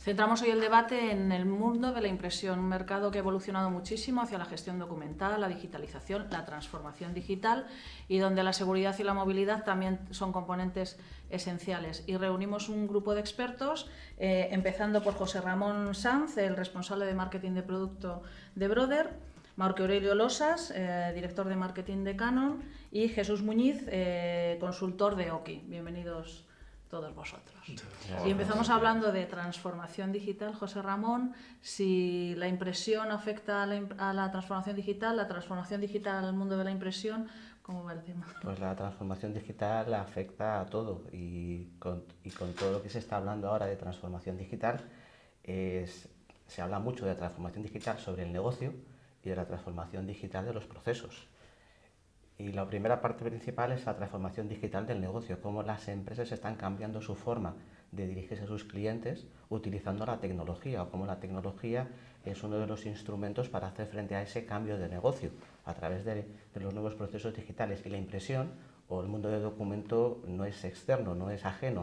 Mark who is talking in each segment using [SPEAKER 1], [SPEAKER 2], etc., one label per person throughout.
[SPEAKER 1] Centramos hoy el debate en el mundo de la impresión, un mercado que ha evolucionado muchísimo hacia la gestión documental, la digitalización, la transformación digital y donde la seguridad y la movilidad también son componentes esenciales. Y reunimos un grupo de expertos, empezando por José Ramón Sanz, el responsable de marketing de producto de Brother, Marco Aurelio Losas, director de marketing de Canon, y Jesús Muñiz, consultor de OKI. Bienvenidos todos vosotros. Y empezamos hablando de transformación digital. José Ramón, si la impresión afecta a la transformación digital al mundo de la impresión, ¿cómo va el tema?
[SPEAKER 2] Pues la transformación digital afecta a todo y con todo lo que se está hablando ahora de transformación digital, se habla mucho de transformación digital sobre el negocio y de la transformación digital de los procesos. Y la primera parte principal es la transformación digital del negocio, cómo las empresas están cambiando su forma de dirigirse a sus clientes utilizando la tecnología, o cómo la tecnología es uno de los instrumentos para hacer frente a ese cambio de negocio a través de los nuevos procesos digitales. Y la impresión o el mundo del documento no es externo, no es ajeno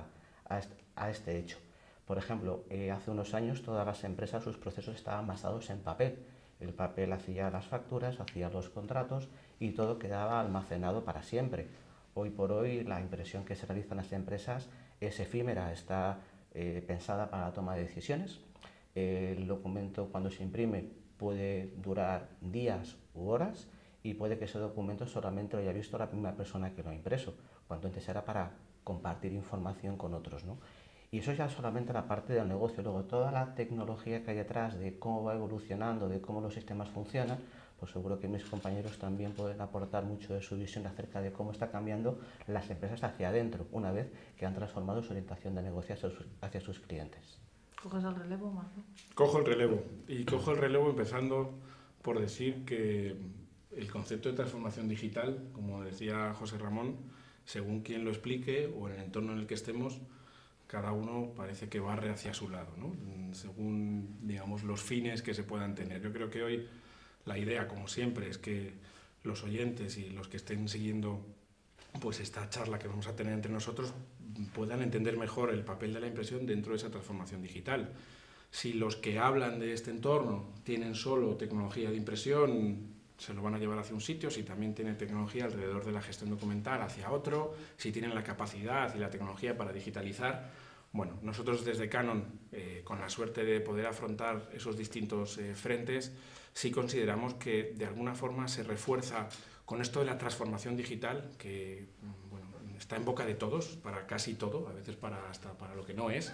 [SPEAKER 2] a este hecho. Por ejemplo, hace unos años todas las empresas, sus procesos estaban basados en papel. El papel hacía las facturas, hacía los contratos y todo quedaba almacenado para siempre. Hoy por hoy la impresión que se realiza en las empresas es efímera, está pensada para la toma de decisiones. El documento cuando se imprime puede durar días u horas y puede que ese documento solamente lo haya visto la primera persona que lo ha impreso, cuando antes era para compartir información con otros, ¿no? Y eso ya solamente la parte del negocio. Luego toda la tecnología que hay detrás, de cómo va evolucionando, de cómo los sistemas funcionan, pues seguro que mis compañeros también pueden aportar mucho de su visión acerca de cómo está cambiando las empresas hacia adentro, una vez que han transformado su orientación de negocio hacia sus clientes.
[SPEAKER 1] ¿Coges el relevo, Marco?
[SPEAKER 3] Cojo el relevo. Y cojo el relevo empezando por decir que el concepto de transformación digital, como decía José Ramón, según quien lo explique o en el entorno en el que estemos, cada uno parece que barre hacia su lado, ¿no? Según, digamos, los fines que se puedan tener. Yo creo que hoy la idea, como siempre, es que los oyentes y los que estén siguiendo pues esta charla que vamos a tener entre nosotros puedan entender mejor el papel de la impresión dentro de esa transformación digital. Si los que hablan de este entorno tienen solo tecnología de impresión, se lo van a llevar hacia un sitio. Si también tienen tecnología alrededor de la gestión documental, hacia otro. Si tienen la capacidad y la tecnología para digitalizar. Bueno, nosotros desde Canon, con la suerte de poder afrontar esos distintos frentes, sí consideramos que de alguna forma se refuerza con esto de la transformación digital, que bueno, está en boca de todos, para casi todo, a veces hasta para lo que no es.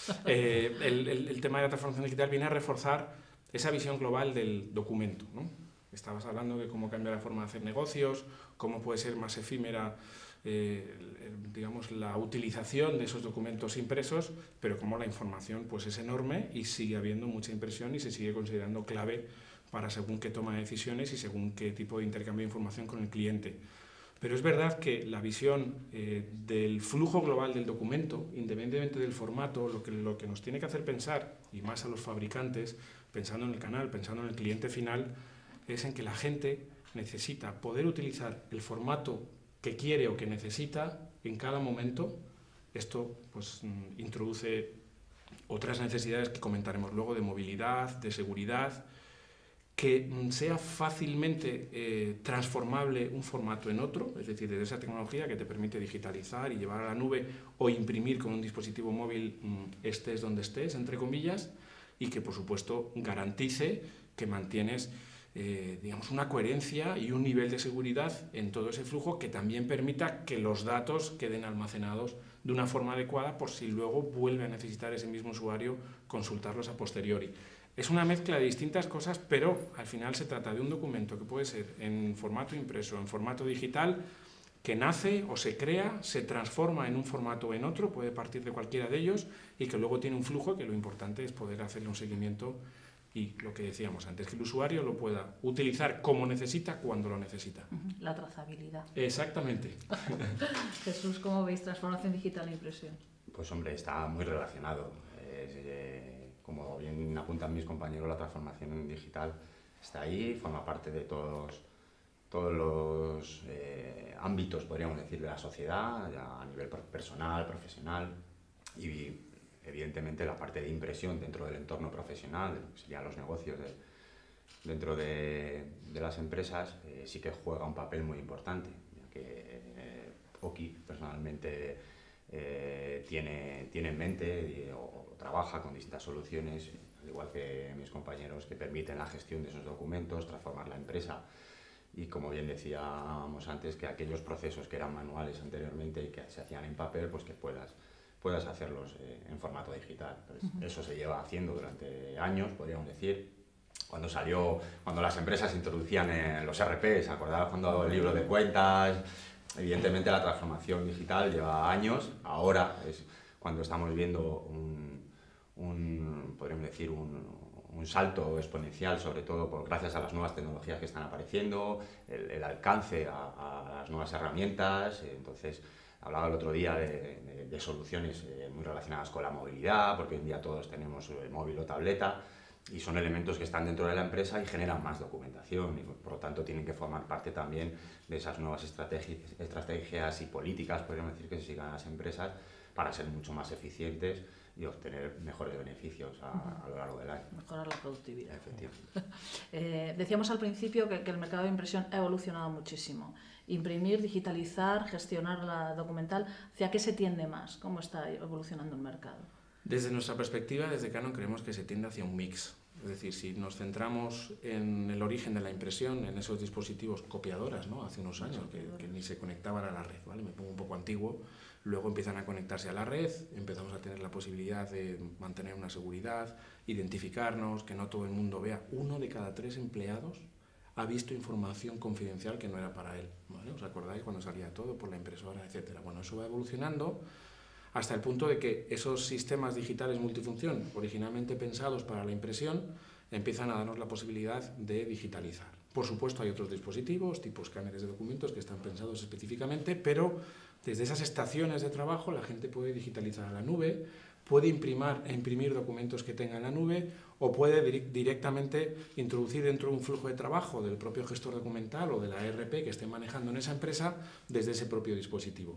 [SPEAKER 3] El tema de la transformación digital viene a reforzar esa visión global del documento, ¿no? Estabas hablando de cómo cambia la forma de hacer negocios, cómo puede ser más efímera digamos, la utilización de esos documentos impresos, pero cómo la información pues, es enorme y sigue habiendo mucha impresión y se sigue considerando clave para según qué toma de decisiones y según qué tipo de intercambio de información con el cliente. Pero es verdad que la visión del flujo global del documento, independientemente del formato, lo que nos tiene que hacer pensar, y más a los fabricantes, pensando en el canal, pensando en el cliente final, es en que la gente necesita poder utilizar el formato que quiere o que necesita en cada momento. Esto pues, introduce otras necesidades que comentaremos luego de movilidad, de seguridad, que sea fácilmente transformable un formato en otro, es decir, desde esa tecnología que te permite digitalizar y llevar a la nube o imprimir con un dispositivo móvil estés donde estés, entre comillas, y que por supuesto garantice que mantienes digamos, una coherencia y un nivel de seguridad en todo ese flujo que también permita que los datos queden almacenados de una forma adecuada por si luego vuelve a necesitar ese mismo usuario consultarlos a posteriori. Es una mezcla de distintas cosas, pero al final se trata de un documento que puede ser en formato impreso, en formato digital, que nace o se crea, se transforma en un formato o en otro, puede partir de cualquiera de ellos y que luego tiene un flujo que lo importante es poder hacerle un seguimiento y lo que decíamos antes, que el usuario lo pueda utilizar como necesita, cuando lo necesita.
[SPEAKER 1] La trazabilidad.
[SPEAKER 3] Exactamente.
[SPEAKER 1] Jesús, ¿cómo veis transformación digital e impresión?
[SPEAKER 4] Pues hombre, está muy relacionado. Como bien apuntan mis compañeros, la transformación digital está ahí, forma parte de todos los ámbitos, podríamos decir, de la sociedad, ya a nivel personal, profesional, y evidentemente la parte de impresión dentro del entorno profesional, serían los negocios dentro de las empresas, sí que juega un papel muy importante, ya que Oki personalmente tiene en mente o trabaja con distintas soluciones, al igual que mis compañeros, que permiten la gestión de esos documentos, transformar la empresa. Y como bien decíamos antes, que aquellos procesos que eran manuales anteriormente y que se hacían en papel, pues que puedas hacerlos en formato digital. Entonces, eso se lleva haciendo durante años, podríamos decir. Cuando las empresas introducían los RPs, ¿acordáis cuando el libro de cuentas? Evidentemente la transformación digital lleva años, ahora es cuando estamos viendo podríamos decir, un salto exponencial, sobre todo gracias a las nuevas tecnologías que están apareciendo, el alcance a las nuevas herramientas. Entonces, hablaba el otro día de soluciones muy relacionadas con la movilidad, porque hoy en día todos tenemos móvil o tableta, y son elementos que están dentro de la empresa y generan más documentación, y por lo tanto tienen que formar parte también de esas nuevas estrategias y políticas, podríamos decir, que se sigan las empresas para ser mucho más eficientes y obtener mejores beneficios a lo largo del año.
[SPEAKER 1] Mejorar la productividad.
[SPEAKER 4] Efectivamente.
[SPEAKER 1] Decíamos al principio que el mercado de impresión ha evolucionado muchísimo. Imprimir, digitalizar, gestionar la documental, ¿hacia qué se tiende más? ¿Cómo está evolucionando el mercado?
[SPEAKER 3] Desde nuestra perspectiva, desde Canon, creemos que se tiende hacia un mix. Es decir, si nos centramos en el origen de la impresión, en esos dispositivos copiadoras, ¿no? Hace unos años que ni se conectaban a la red, ¿vale? Me pongo un poco antiguo. Luego empiezan a conectarse a la red, empezamos a tener la posibilidad de mantener una seguridad, identificarnos, que no todo el mundo vea. 1 de cada 3 empleados ha visto información confidencial que no era para él, ¿vale? ¿Os acordáis cuando salía todo por la impresora, etcétera? Bueno, eso va evolucionando hasta el punto de que esos sistemas digitales multifunción, originalmente pensados para la impresión, empiezan a darnos la posibilidad de digitalizar. Por supuesto, hay otros dispositivos, tipo escáneres de documentos, que están pensados específicamente, pero desde esas estaciones de trabajo la gente puede digitalizar a la nube, puede imprimir documentos que tenga en la nube, o puede directamente introducir dentro de un flujo de trabajo del propio gestor documental o de la ERP que esté manejando en esa empresa desde ese propio dispositivo.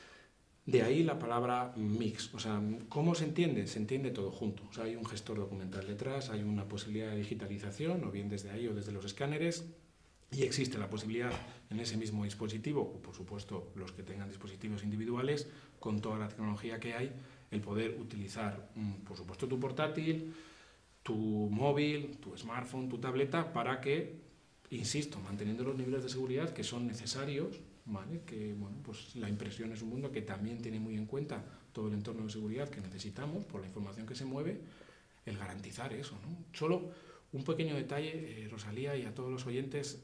[SPEAKER 3] De ahí la palabra mix. O sea, ¿cómo se entiende? Se entiende todo junto. O sea, hay un gestor documental detrás, hay una posibilidad de digitalización, o bien desde ahí o desde los escáneres, y existe la posibilidad en ese mismo dispositivo, o por supuesto los que tengan dispositivos individuales, con toda la tecnología que hay, el poder utilizar, por supuesto, tu portátil, tu móvil, tu smartphone, tu tableta, para que, insisto, manteniendo los niveles de seguridad que son necesarios, ¿vale? Que bueno, pues la impresión es un mundo que también tiene muy en cuenta todo el entorno de seguridad que necesitamos por la información que se mueve, el garantizar eso, ¿no? Solo un pequeño detalle, Rosalía, y a todos los oyentes,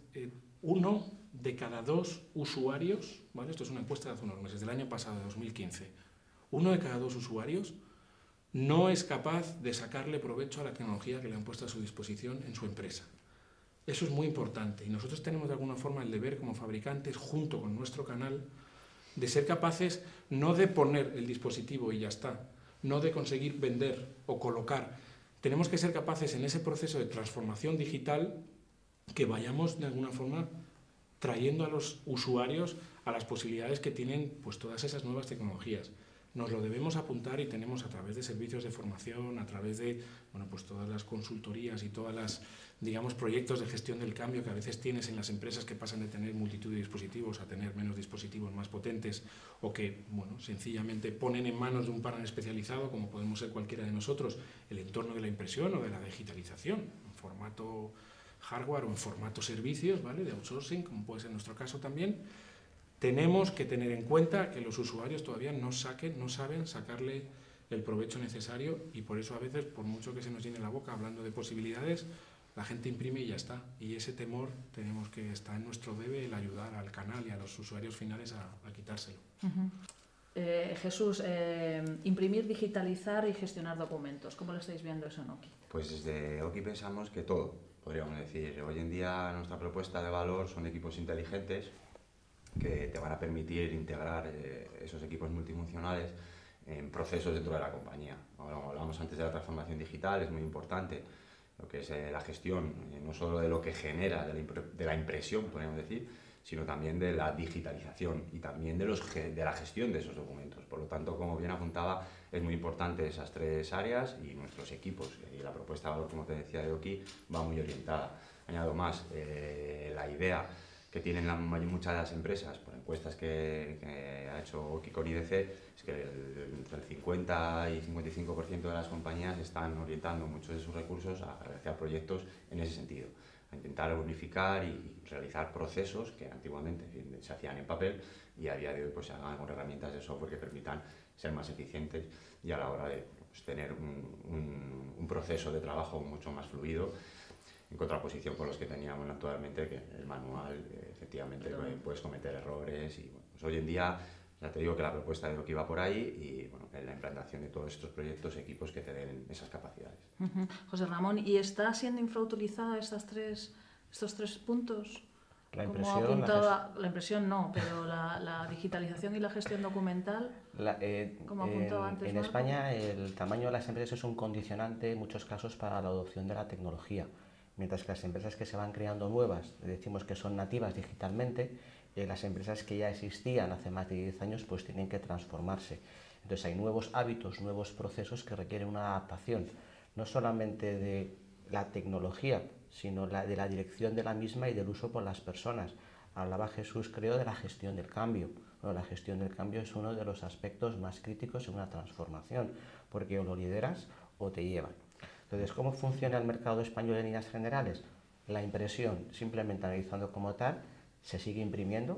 [SPEAKER 3] 1 de cada 2 usuarios, ¿vale? Esto es una encuesta de hace unos meses, del año pasado, de 2015, 1 de cada 2 usuarios no es capaz de sacarle provecho a la tecnología que le han puesto a su disposición en su empresa. Eso es muy importante y nosotros tenemos de alguna forma el deber como fabricantes, junto con nuestro canal, de ser capaces no de poner el dispositivo y ya está, no de conseguir vender o colocar. Tenemos que ser capaces en ese proceso de transformación digital que vayamos de alguna forma trayendo a los usuarios a las posibilidades que tienen pues todas esas nuevas tecnologías. Nos lo debemos apuntar y tenemos a través de servicios de formación, a través de bueno, pues todas las consultorías y todas las digamos, proyectos de gestión del cambio que a veces tienes en las empresas que pasan de tener multitud de dispositivos a tener menos dispositivos más potentes o que bueno, sencillamente ponen en manos de un partner especializado, como podemos ser cualquiera de nosotros, el entorno de la impresión o de la digitalización, en formato hardware o en formato servicios, ¿vale? De outsourcing, como puede ser nuestro caso también. Tenemos que tener en cuenta que los usuarios todavía no saben sacarle el provecho necesario y por eso a veces, por mucho que se nos llene la boca hablando de posibilidades, la gente imprime y ya está. Y ese temor tenemos que estar en nuestro debe el ayudar al canal y a los usuarios finales a quitárselo.
[SPEAKER 1] Jesús, imprimir, digitalizar y gestionar documentos, ¿cómo lo estáis viendo eso en Oki?
[SPEAKER 4] Pues desde Oki pensamos que todo, podríamos decir. Hoy en día nuestra propuesta de valor son equipos inteligentes que te van a permitir integrar esos equipos multifuncionales en procesos dentro de la compañía. Hablábamos antes de la transformación digital, es muy importante lo que es la gestión, no solo de lo que genera, de la impresión, podríamos decir, sino también de la digitalización y también de la gestión de esos documentos. Por lo tanto, como bien apuntaba, es muy importante esas 3 áreas y nuestros equipos. Y la propuesta de valor, como te decía, de Oki va muy orientada. Añado más, la idea que tienen muchas de las empresas, por encuestas que ha hecho Oki con IDC, es que entre el 50 y 55% de las compañías están orientando muchos de sus recursos a realizar proyectos en ese sentido, a intentar unificar y realizar procesos que antiguamente se hacían en papel y a día de hoy pues, se hagan con herramientas de software que permitan ser más eficientes y a la hora de pues, tener un proceso de trabajo mucho más fluido, en contraposición con los que teníamos actualmente, que el manual efectivamente puedes cometer errores y bueno, pues hoy en día ya te digo que la propuesta de Oki va por ahí y bueno, en la implantación de todos estos proyectos, equipos que te den esas capacidades.
[SPEAKER 1] José Ramón, ¿y está siendo infrautilizada estos tres puntos?
[SPEAKER 2] La
[SPEAKER 1] Como
[SPEAKER 2] impresión,
[SPEAKER 1] apuntaba, la impresión no, pero la digitalización y la gestión documental, como apuntaba antes
[SPEAKER 2] en
[SPEAKER 1] Marco.
[SPEAKER 2] España el tamaño de las empresas es un condicionante en muchos casos para la adopción de la tecnología, mientras que las empresas que se van creando nuevas, decimos que son nativas digitalmente, las empresas que ya existían hace más de 10 años pues tienen que transformarse. Entonces hay nuevos hábitos, nuevos procesos que requieren una adaptación, no solamente de la tecnología, sino de la dirección de la misma y del uso por las personas. Hablaba Jesús, creo, de la gestión del cambio. Bueno, la gestión del cambio es uno de los aspectos más críticos en una transformación, porque o lo lideras o te llevan. Entonces, ¿cómo funciona el mercado español en líneas generales? La impresión, simplemente analizando como tal, se sigue imprimiendo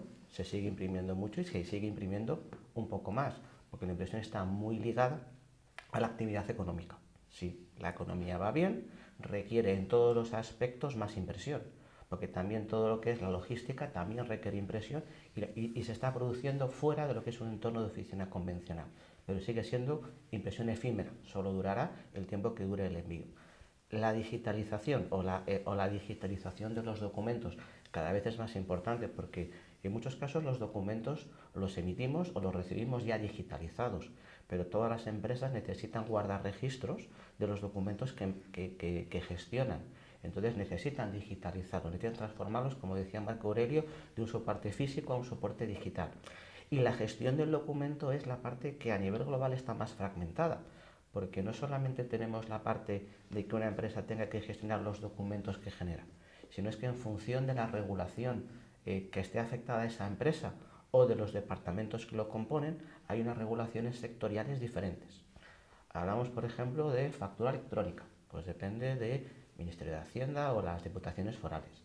[SPEAKER 2] mucho y se sigue imprimiendo un poco más, porque la impresión está muy ligada a la actividad económica. Si la economía va bien, requiere en todos los aspectos más impresión, porque también todo lo que es la logística también requiere impresión y se está produciendo fuera de lo que es un entorno de oficina convencional, pero sigue siendo impresión efímera, solo durará el tiempo que dure el envío. La digitalización o la digitalización de los documentos cada vez es más importante porque en muchos casos los documentos los emitimos o los recibimos ya digitalizados, pero todas las empresas necesitan guardar registros de los documentos que gestionan. Entonces necesitan digitalizarlos, necesitan transformarlos, como decía Marco Aurelio, de un soporte físico a un soporte digital. Y la gestión del documento es la parte que a nivel global está más fragmentada, porque no solamente tenemos la parte de que una empresa tenga que gestionar los documentos que genera, sino es que en función de la regulación que esté afectada a esa empresa o de los departamentos que lo componen, hay unas regulaciones sectoriales diferentes. Hablamos, por ejemplo, de factura electrónica, pues depende del Ministerio de Hacienda o las diputaciones forales.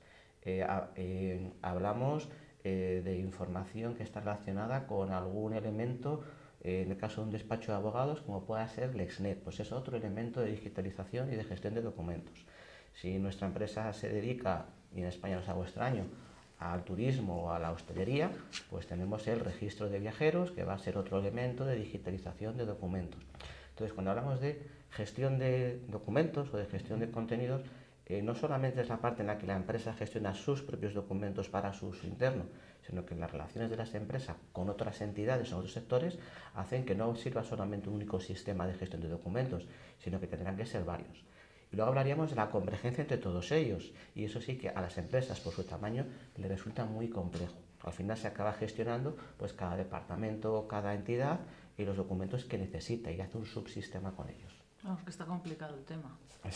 [SPEAKER 2] Hablamos de información que está relacionada con algún elemento, en el caso de un despacho de abogados, como pueda ser LexNet, pues es otro elemento de digitalización y de gestión de documentos. Si nuestra empresa se dedica, y en España no es algo extraño, al turismo o a la hostelería, pues tenemos el registro de viajeros, que va a ser otro elemento de digitalización de documentos. Entonces, cuando hablamos de gestión de documentos o de gestión de contenidos, no solamente es la parte en la que la empresa gestiona sus propios documentos para su uso interno, sino que las relaciones de las empresas con otras entidades o otros sectores hacen que no sirva solamente un único sistema de gestión de documentos, sino que tendrán que ser varios. Y luego hablaríamos de la convergencia entre todos ellos, y eso sí que a las empresas, por su tamaño, les resulta muy complejo. Al final se acaba gestionando pues cada departamento, cada entidad y los documentos que necesita y hace un subsistema con ellos.
[SPEAKER 1] Vamos, que está complicado el tema.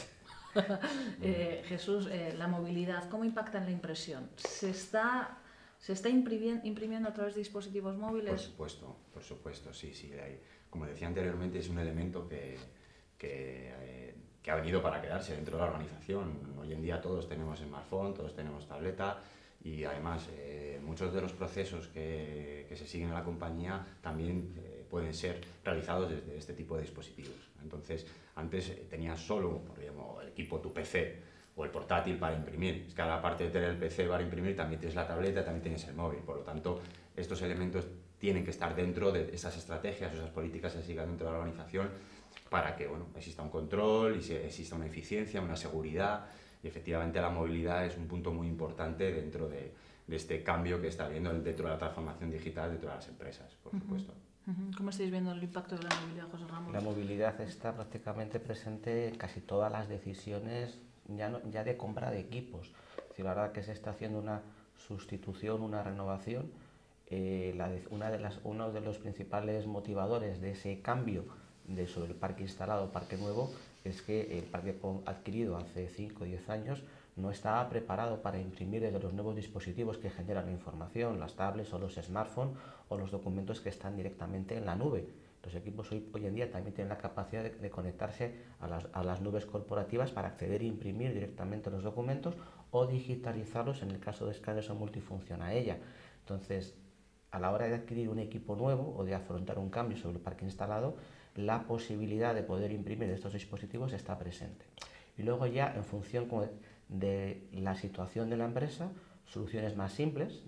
[SPEAKER 1] Jesús, la movilidad, ¿cómo impacta en la impresión? ¿Se está imprimiendo a través de dispositivos móviles?
[SPEAKER 4] Por supuesto, sí. Como decía anteriormente, es un elemento que ha venido para quedarse dentro de la organización. Hoy en día todos tenemos smartphone, todos tenemos tableta y además muchos de los procesos que se siguen en la compañía también pueden ser realizados desde este tipo de dispositivos. Entonces, antes tenías solo el equipo, tu PC o el portátil para imprimir. Es que ahora, aparte de tener el PC para imprimir, también tienes la tableta, también tienes el móvil. Por lo tanto, estos elementos tienen que estar dentro de esas estrategias, esas políticas que se sigan dentro de la organización para que exista un control y exista una eficiencia, una seguridad. Y efectivamente la movilidad es un punto muy importante dentro de este cambio que está habiendo dentro de la transformación digital dentro de las empresas, por supuesto.
[SPEAKER 1] ¿Cómo estáis viendo el impacto de la movilidad, José Ramón?
[SPEAKER 2] La movilidad está prácticamente presente en casi todas las decisiones ya de compra de equipos. Es decir, la verdad que se está haciendo una sustitución, una renovación uno de los principales motivadores de ese cambio sobre el parque instalado, parque nuevo, es que el parque adquirido hace 5 o 10 años no estaba preparado para imprimir desde los nuevos dispositivos que generan la información, las tablets o los smartphones o los documentos que están directamente en la nube. Los equipos hoy en día también tienen la capacidad de conectarse a las nubes corporativas para acceder e imprimir directamente los documentos o digitalizarlos en el caso de escáneres o multifunción a ella. Entonces, a la hora de adquirir un equipo nuevo o de afrontar un cambio sobre el parque instalado, la posibilidad de poder imprimir estos dispositivos está presente. Y luego ya, en función de la situación de la empresa, soluciones más simples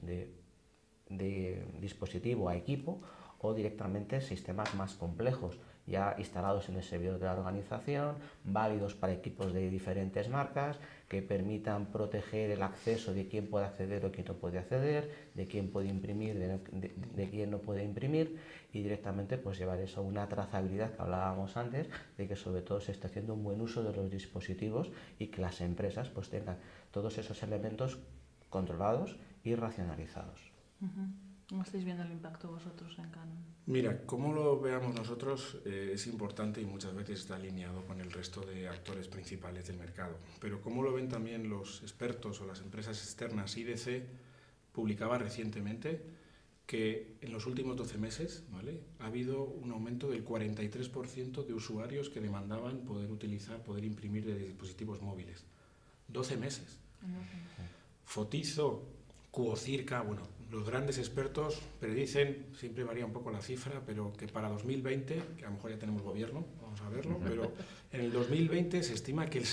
[SPEAKER 2] de dispositivo a equipo o directamente sistemas más complejos, ya instalados en el servidor de la organización, válidos para equipos de diferentes marcas, que permitan proteger el acceso de quién puede acceder o quién no puede acceder, de quién puede imprimir, de quién no puede imprimir, y directamente pues llevar eso a una trazabilidad que hablábamos antes, de que sobre todo se está haciendo un buen uso de los dispositivos y que las empresas pues tengan todos esos elementos controlados y racionalizados.
[SPEAKER 1] ¿Cómo estáis viendo el impacto vosotros en Canon?
[SPEAKER 3] Mira, cómo lo veamos nosotros es importante y muchas veces está alineado con el resto de actores principales del mercado. Pero cómo lo ven también los expertos o las empresas externas. IDC publicaba recientemente que en los últimos 12 meses, ¿vale?, ha habido un aumento del 43% de usuarios que demandaban poder imprimir de dispositivos móviles. 12 meses. Fotizo, Cuocirca, bueno, los grandes expertos predicen, siempre varía un poco la cifra, pero que para 2020, que a lo mejor ya tenemos gobierno, vamos a verlo, pero en el 2020 se estima que el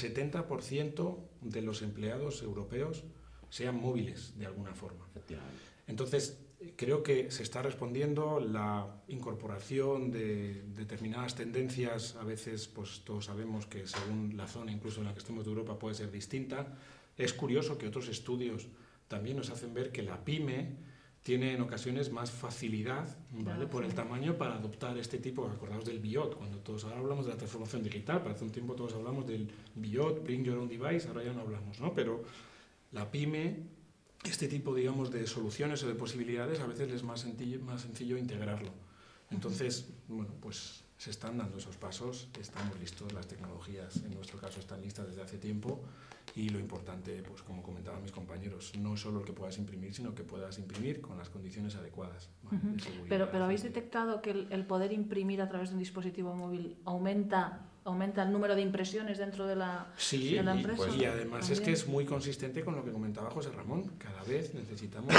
[SPEAKER 3] 70% de los empleados europeos sean móviles de alguna forma. Entonces, creo que se está respondiendo la incorporación de determinadas tendencias. A veces, pues todos sabemos que según la zona, incluso en la que estemos de Europa, puede ser distinta. Es curioso que otros estudios también nos hacen ver que la pyme tiene en ocasiones más facilidad, ¿vale?, por el tamaño para adoptar este tipo. Acordaos del BIOT, cuando todos ahora hablamos de la transformación digital, para hace un tiempo todos hablamos del BIOT, Bring Your Own Device, ahora ya no hablamos, ¿no? Pero la pyme, este tipo, digamos, de soluciones o de posibilidades, a veces es más sencillo integrarlo. Entonces, bueno, pues se están dando esos pasos, estamos listos, las tecnologías en nuestro caso están listas desde hace tiempo. Y lo importante, pues como comentaban mis compañeros, no es solo el que puedas imprimir, sino que puedas imprimir con las condiciones adecuadas, ¿vale?, de seguridad.
[SPEAKER 1] Pero ¿habéis detectado que el poder imprimir a través de un dispositivo móvil aumenta el número de impresiones dentro de la empresa?
[SPEAKER 3] Pues, y además también es que es muy consistente con lo que comentaba José Ramón. Cada vez necesitamos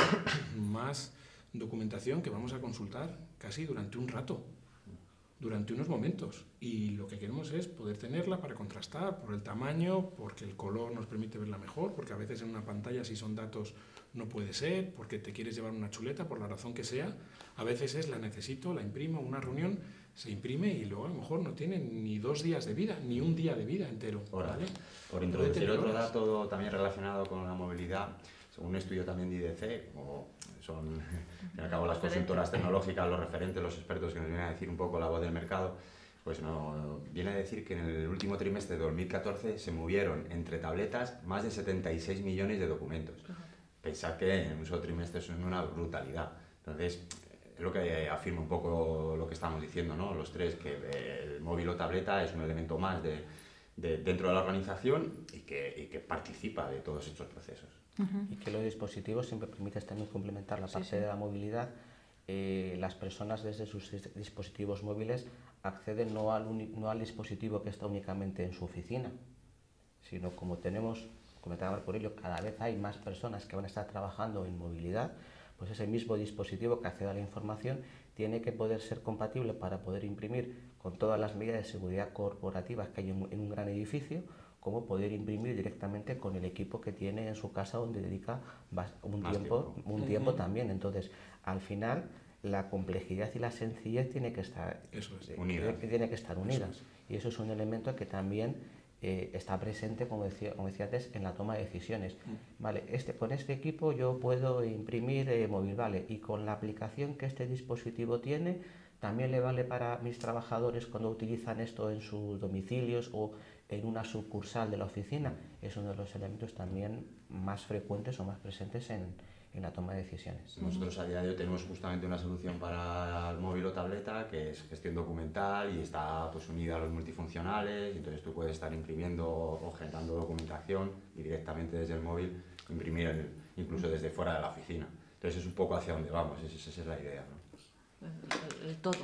[SPEAKER 3] más documentación que vamos a consultar casi durante un rato, durante unos momentos, y lo que queremos es poder tenerla para contrastar por el tamaño, porque el color nos permite verla mejor, porque a veces en una pantalla, si son datos, no puede ser, porque te quieres llevar una chuleta por la razón que sea. A veces es la necesito, la imprimo, una reunión, se imprime y luego a lo mejor no tiene ni 2 días de vida, ni un día de vida entero, ¿vale?
[SPEAKER 4] Por introducir otro dato también relacionado con la movilidad, según un estudio también de IDC, como son, al fin y al cabo, las consultoras tecnológicas, los referentes, los expertos que nos vienen a decir un poco la voz del mercado, pues viene a decir que en el último trimestre de 2014 se movieron entre tabletas más de 76 millones de documentos. Pensad que en un solo trimestre eso es una brutalidad. Entonces, es lo que afirma un poco lo que estamos diciendo, ¿no?, los tres, que el móvil o tableta es un elemento más dentro de la organización y que participa de todos estos procesos.
[SPEAKER 2] Y que los dispositivos siempre permiten también complementar la parte de la movilidad. Las personas desde sus dispositivos móviles acceden no al dispositivo que está únicamente en su oficina, sino como comentaba Marco Aurelio, cada vez hay más personas que van a estar trabajando en movilidad, pues ese mismo dispositivo que accede a la información tiene que poder ser compatible para poder imprimir con todas las medidas de seguridad corporativas que hay en un gran edificio, como poder imprimir directamente con el equipo que tiene en su casa, donde dedica un tiempo también. Entonces, al final, la complejidad y la sencillez tiene que estar unidas. Y eso es un elemento que también está presente, como decía antes, en la toma de decisiones. Vale, con este equipo yo puedo imprimir móvil, vale, y con la aplicación que este dispositivo tiene, también le vale para mis trabajadores cuando utilizan esto en sus domicilios o en una sucursal de la oficina. Es uno de los elementos también más frecuentes o más presentes en en la toma de decisiones.
[SPEAKER 4] Nosotros a día de hoy tenemos justamente una solución para el móvil o tableta que es gestión documental y está pues unida a los multifuncionales, y entonces tú puedes estar imprimiendo o generando documentación y directamente desde el móvil imprimir incluso desde fuera de la oficina. Entonces es un poco hacia donde vamos, esa es la idea, ¿no?
[SPEAKER 1] El todo.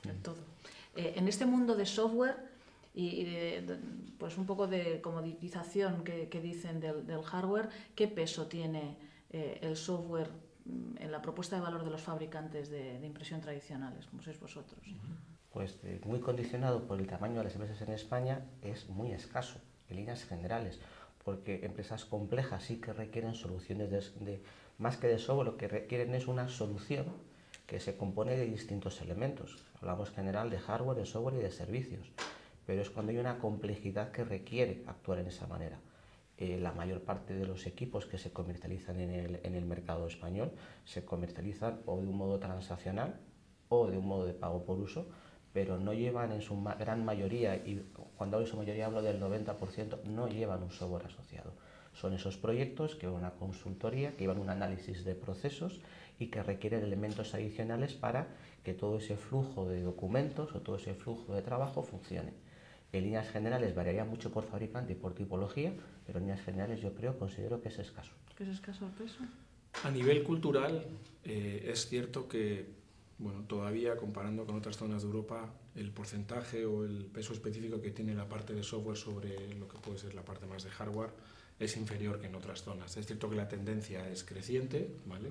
[SPEAKER 1] En este mundo de software y pues un poco de comoditización que dicen del hardware, ¿qué peso tiene el software en la propuesta de valor de los fabricantes de impresión tradicionales, como sois vosotros?
[SPEAKER 2] Pues muy condicionado por el tamaño de las empresas en España, es muy escaso, en líneas generales, porque empresas complejas sí que requieren soluciones más que de software, lo que requieren es una solución que se compone de distintos elementos. Hablamos en general de hardware, de software y de servicios, pero es cuando hay una complejidad que requiere actuar en esa manera. La mayor parte de los equipos que se comercializan en el mercado español se comercializan o de un modo transaccional o de un modo de pago por uso, pero no llevan en su gran mayoría, y cuando hablo de su mayoría hablo del 90%, no llevan un software asociado. Son esos proyectos que van a una consultoría, que llevan un análisis de procesos y que requieren elementos adicionales para que todo ese flujo de documentos o todo ese flujo de trabajo funcione. En líneas generales variaría mucho por fabricante y por tipología, pero en líneas generales considero que es escaso.
[SPEAKER 1] ¿Qué es escaso el peso?
[SPEAKER 3] A nivel cultural, es cierto que, bueno, todavía comparando con otras zonas de Europa, el porcentaje o el peso específico que tiene la parte de software sobre lo que puede ser la parte más de hardware es inferior que en otras zonas. Es cierto que la tendencia es creciente, ¿vale?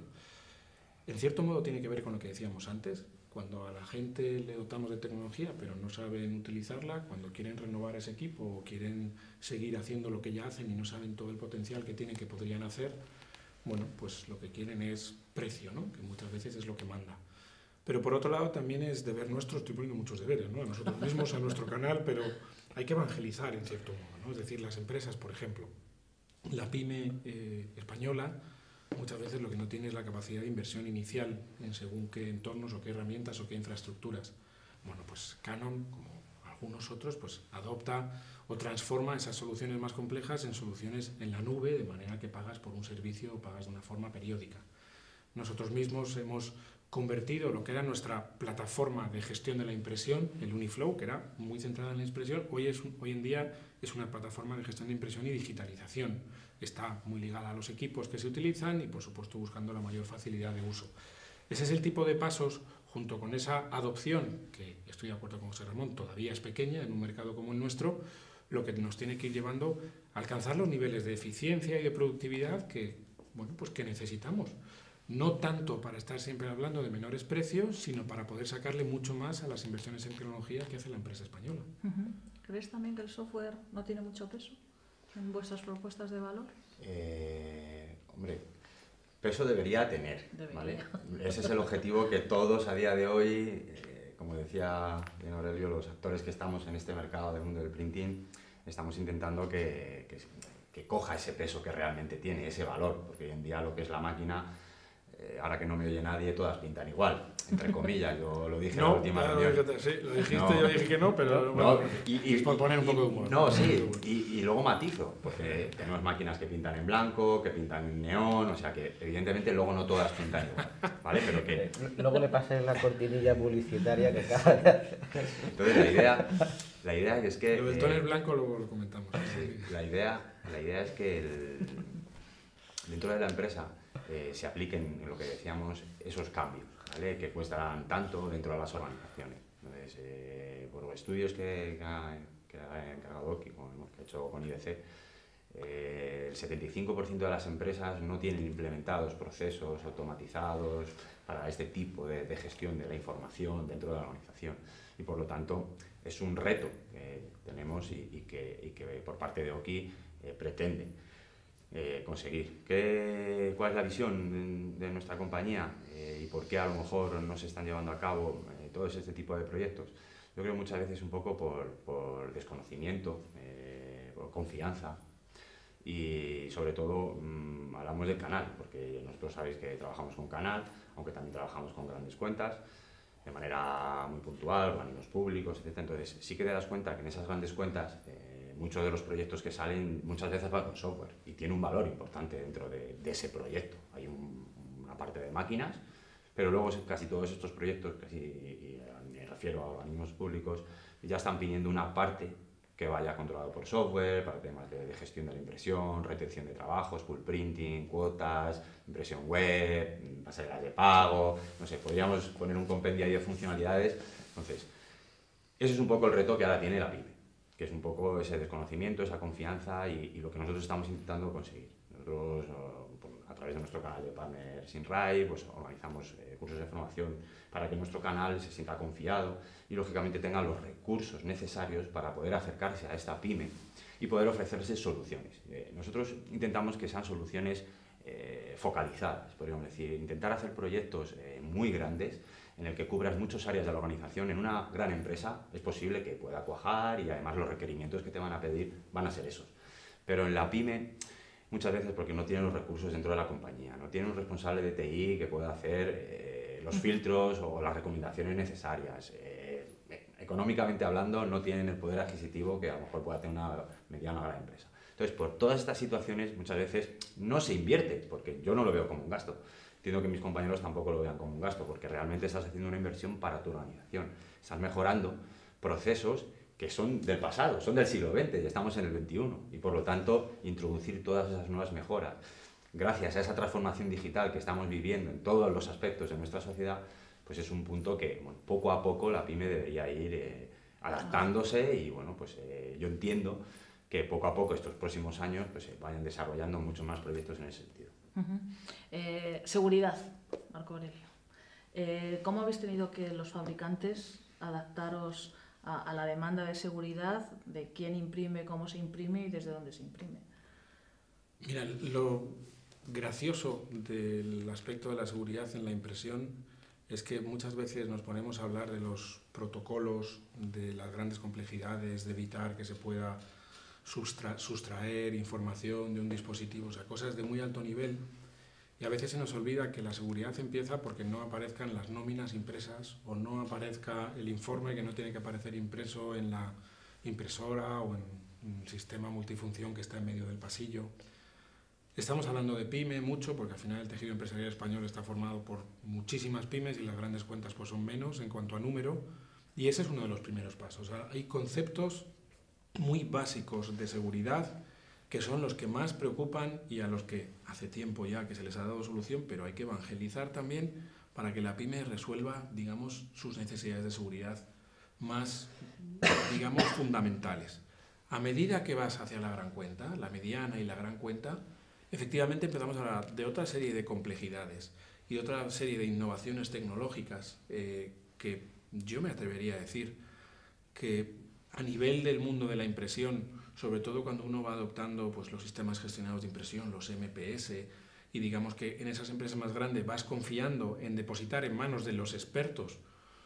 [SPEAKER 3] En cierto modo tiene que ver con lo que decíamos antes. Cuando a la gente le dotamos de tecnología pero no saben utilizarla, cuando quieren renovar ese equipo o quieren seguir haciendo lo que ya hacen y no saben todo el potencial que tienen, que podrían hacer, bueno, pues lo que quieren es precio, ¿no? Que muchas veces es lo que manda. Pero por otro lado también es deber nuestro, estoy poniendo muchos deberes, ¿no? A nosotros mismos, a nuestro canal, pero hay que evangelizar en cierto modo, ¿no? Es decir, las empresas, por ejemplo, la pyme española, muchas veces lo que no tiene es la capacidad de inversión inicial en según qué entornos o qué herramientas o qué infraestructuras. Bueno, pues Canon, como algunos otros, pues adopta o transforma esas soluciones más complejas en soluciones en la nube, de manera que pagas por un servicio o pagas de una forma periódica. Nosotros mismos hemos convertido lo que era nuestra plataforma de gestión de la impresión, el Uniflow, que era muy centrada en la impresión, hoy en día es una plataforma de gestión de impresión y digitalización. Está muy ligada a los equipos que se utilizan y, por supuesto, buscando la mayor facilidad de uso. Ese es el tipo de pasos, junto con esa adopción, que estoy de acuerdo con José Ramón, todavía es pequeña en un mercado como el nuestro, lo que nos tiene que ir llevando a alcanzar los niveles de eficiencia y de productividad que, bueno, pues que necesitamos. No tanto para estar siempre hablando de menores precios, sino para poder sacarle mucho más a las inversiones en tecnología que hace la empresa española.
[SPEAKER 1] ¿Crees también que el software no tiene mucho peso en vuestras propuestas de valor?
[SPEAKER 4] Hombre, peso debería tener, ¿vale?
[SPEAKER 1] Debería.
[SPEAKER 4] Ese es el objetivo que todos a día de hoy, como decía bien Aurelio, los actores que estamos en este mercado del mundo del printing, estamos intentando que coja ese peso que realmente tiene, ese valor, porque hoy en día lo que es la máquina, ahora que no me oye nadie, todas pintan igual, entre comillas, yo lo dije en la última reunión.
[SPEAKER 3] Sí, lo dijiste, no, yo dije que no, pero
[SPEAKER 4] no,
[SPEAKER 3] bueno, es por poner un poco de humor.
[SPEAKER 4] No, sí, y luego matizo, porque tenemos máquinas que pintan en blanco, que pintan en neón, o sea que evidentemente luego no todas pintan igual, ¿vale? Pero que...
[SPEAKER 2] Luego le pasé la cortinilla publicitaria que acaba de hacer.
[SPEAKER 4] Entonces la idea es que...
[SPEAKER 3] Lo del tono blanco luego lo comentamos.
[SPEAKER 4] Sí, la idea es que dentro de la empresa se apliquen, en lo que decíamos, esos cambios, ¿vale? Que cuestan tanto dentro de las organizaciones. Entonces, por los estudios que ha encargado Oki, que ha hecho con IDC, el 75% de las empresas no tienen implementados procesos automatizados para este tipo de gestión de la información dentro de la organización. Y por lo tanto, es un reto que tenemos y que por parte de Oki pretende conseguir. ¿Cuál es la visión de nuestra compañía y por qué a lo mejor no se están llevando a cabo todos este tipo de proyectos? Yo creo muchas veces un poco por desconocimiento, por confianza y sobre todo hablamos del canal, porque nosotros sabéis que trabajamos con canal, aunque también trabajamos con grandes cuentas de manera muy puntual, organismos públicos, etc. Entonces sí que te das cuenta que en esas grandes cuentas muchos de los proyectos que salen muchas veces van con software y tiene un valor importante dentro de ese proyecto. Hay un parte de máquinas, pero luego casi todos estos proyectos, y me refiero a organismos públicos, ya están pidiendo una parte que vaya controlado por software, para temas de gestión de la impresión, retención de trabajos, full printing, cuotas, impresión web, pasarelas de pago, no sé, podríamos poner un compendio ahí de funcionalidades. Entonces, ese es un poco el reto que ahora tiene la PyME, que es un poco ese desconocimiento, esa confianza y lo que nosotros estamos intentando conseguir. Nosotros, a través de nuestro canal de Partners in RAI, pues organizamos cursos de formación para que nuestro canal se sienta confiado y lógicamente tenga los recursos necesarios para poder acercarse a esta PyME y poder ofrecerse soluciones. Nosotros intentamos que sean soluciones focalizadas, podríamos decir, intentar hacer proyectos muy grandes en el que cubras muchas áreas de la organización. En una gran empresa es posible que pueda cuajar y además los requerimientos que te van a pedir van a ser esos. Pero en la PyME, muchas veces porque no tienen los recursos dentro de la compañía, no tienen un responsable de TI que pueda hacer los filtros o las recomendaciones necesarias. Económicamente hablando, no tienen el poder adquisitivo que a lo mejor pueda tener una mediana o gran empresa. Entonces, por todas estas situaciones, muchas veces no se invierte, porque yo no lo veo como un gasto. Entiendo que mis compañeros tampoco lo vean como un gasto, porque realmente estás haciendo una inversión para tu organización. Estás mejorando procesos que son del pasado, son del siglo XX, y estamos en el XXI. Y por lo tanto, introducir todas esas nuevas mejoras, gracias a esa transformación digital que estamos viviendo en todos los aspectos de nuestra sociedad, pues es un punto que bueno, poco a poco la PyME debería ir adaptándose y bueno, pues yo entiendo que poco a poco estos próximos años pues, vayan desarrollando muchos más proyectos en ese sentido.
[SPEAKER 1] Seguridad, Marco Aurelio. ¿Cómo habéis tenido que los fabricantes adaptaros a la demanda de seguridad de quién imprime, cómo se imprime y desde dónde se imprime?
[SPEAKER 3] Mira, lo gracioso del aspecto de la seguridad en la impresión es que muchas veces nos ponemos a hablar de los protocolos, de las grandes complejidades, de evitar que se pueda sustraer información de un dispositivo, o sea, cosas de muy alto nivel, y a veces se nos olvida que la seguridad empieza porque no aparezcan las nóminas impresas o no aparezca el informe que no tiene que aparecer impreso en la impresora o en un sistema multifunción que está en medio del pasillo. Estamos hablando de PyME mucho porque al final el tejido empresarial español está formado por muchísimas pymes y las grandes cuentas pues son menos en cuanto a número, y ese es uno de los primeros pasos. O sea, hay conceptos muy básicos de seguridad que son los que más preocupan y a los que hace tiempo ya que se les ha dado solución, pero hay que evangelizar también para que la PyME resuelva, digamos, sus necesidades de seguridad más, digamos, fundamentales. A medida que vas hacia la gran cuenta, la mediana y la gran cuenta, efectivamente empezamos a hablar de otra serie de complejidades y otra serie de innovaciones tecnológicas que yo me atrevería a decir que a nivel del mundo de la impresión, sobre todo cuando uno va adoptando pues, los sistemas gestionados de impresión, los MPS, y digamos que en esas empresas más grandes vas confiando en depositar en manos de los expertos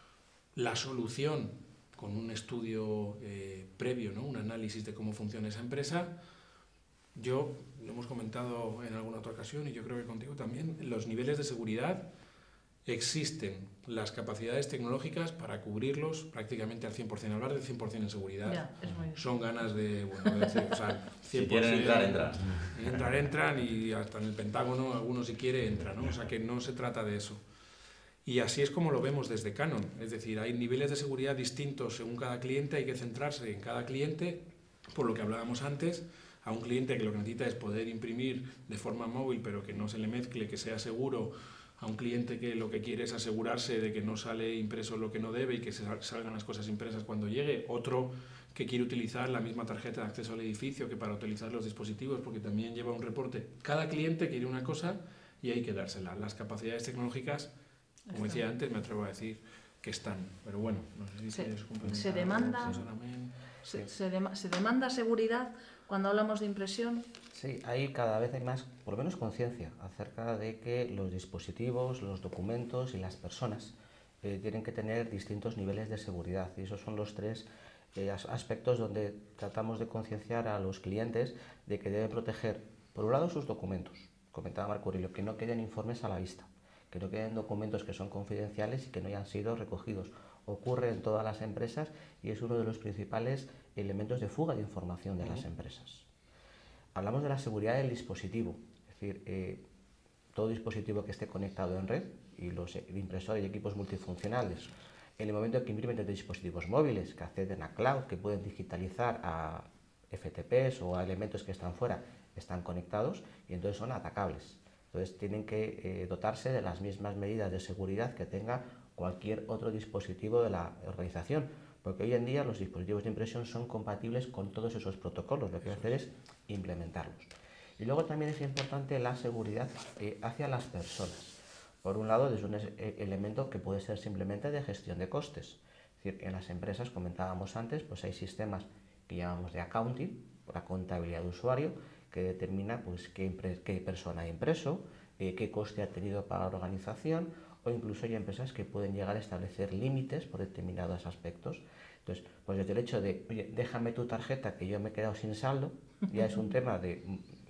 [SPEAKER 3] la solución con un estudio previo, ¿no? Un análisis de cómo funciona esa empresa. Yo, lo hemos comentado en alguna otra ocasión y yo creo que contigo también, los niveles de seguridad existen, las capacidades tecnológicas para cubrirlos prácticamente al 100%. Hablar del 100% en seguridad son ganas de, bueno, o sea, 100%,
[SPEAKER 4] si quieren entrar, entran.
[SPEAKER 3] Entran y hasta en el Pentágono algunos si quiere entran, ¿no? O sea que no se trata de eso. Y así es como lo vemos desde Canon, es decir, hay niveles de seguridad distintos según cada cliente, hay que centrarse en cada cliente, por lo que hablábamos antes, a un cliente que lo que necesita es poder imprimir de forma móvil pero que no se le mezcle, que sea seguro, a un cliente que lo que quiere es asegurarse de que no sale impreso lo que no debe y que salgan las cosas impresas cuando llegue, otro que quiere utilizar la misma tarjeta de acceso al edificio que para utilizar los dispositivos porque también lleva un reporte. Cada cliente quiere una cosa y hay que dársela. Las capacidades tecnológicas, como decía antes, me atrevo a decir que están, pero bueno, no sé si quieres complementar.
[SPEAKER 1] ¿Se demanda seguridad cuando hablamos de impresión?
[SPEAKER 2] Sí, hay cada vez hay más, por lo menos conciencia, acerca de que los dispositivos, los documentos y las personas tienen que tener distintos niveles de seguridad. Y esos son los tres aspectos donde tratamos de concienciar a los clientes de que deben proteger, por un lado, sus documentos. Comentaba Marco Aurelio, que no queden informes a la vista, que no queden documentos que son confidenciales y que no hayan sido recogidos. Ocurre en todas las empresas y es uno de los principales elementos de fuga de información de las empresas. Hablamos de la seguridad del dispositivo, es decir, todo dispositivo que esté conectado en red y los impresores y equipos multifuncionales, en el momento que imprimen desde dispositivos móviles que acceden a cloud, que pueden digitalizar a FTPs o a elementos que están fuera, están conectados y entonces son atacables. Entonces tienen que dotarse de las mismas medidas de seguridad que tenga cualquier otro dispositivo de la organización, porque hoy en día los dispositivos de impresión son compatibles con todos esos protocolos, lo que hay que hacer es implementarlos. Y luego también es importante la seguridad hacia las personas. Por un lado, es un elemento que puede ser simplemente de gestión de costes. Es decir, en las empresas, comentábamos antes, pues hay sistemas que llamamos de accounting, la contabilidad de usuario, que determina pues, qué persona ha impreso, qué coste ha tenido para la organización, o incluso hay empresas que pueden llegar a establecer límites por determinados aspectos. Entonces, pues desde el hecho de, oye, déjame tu tarjeta que yo me he quedado sin saldo, ya es un tema de